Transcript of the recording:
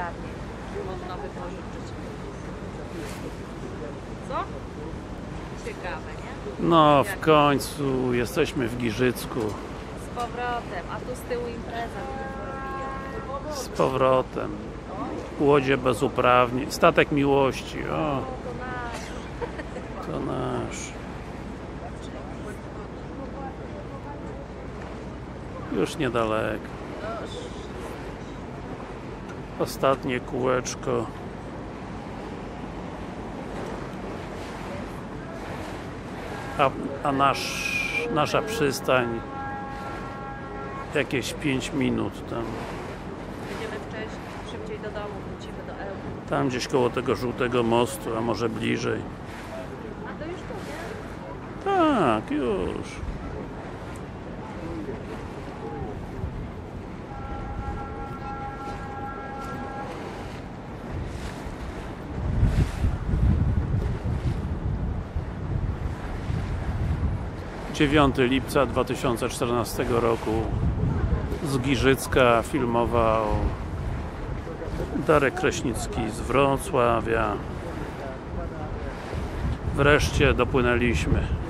sprawniej. Można wypożyczyć. Co? Ciekawe, nie? No, w końcu jesteśmy w Giżycku. Z powrotem, a tu z tyłu impreza. Z powrotem. Łodzie bez uprawnień. Statek miłości. O, To nasz. to nasz. Już niedaleko. Ostatnie kółeczko. A nasza przystań jakieś 5 minut tam. Będziemy szybciej do domu, wrócimy do Ełku. Tam gdzieś koło tego żółtego mostu, a może bliżej. A to już tu, nie? Tak, już. Dziewiąty lipca 2014 roku z Giżycka filmował Darek Kraśnicki z Wrocławia. Wreszcie dopłynęliśmy.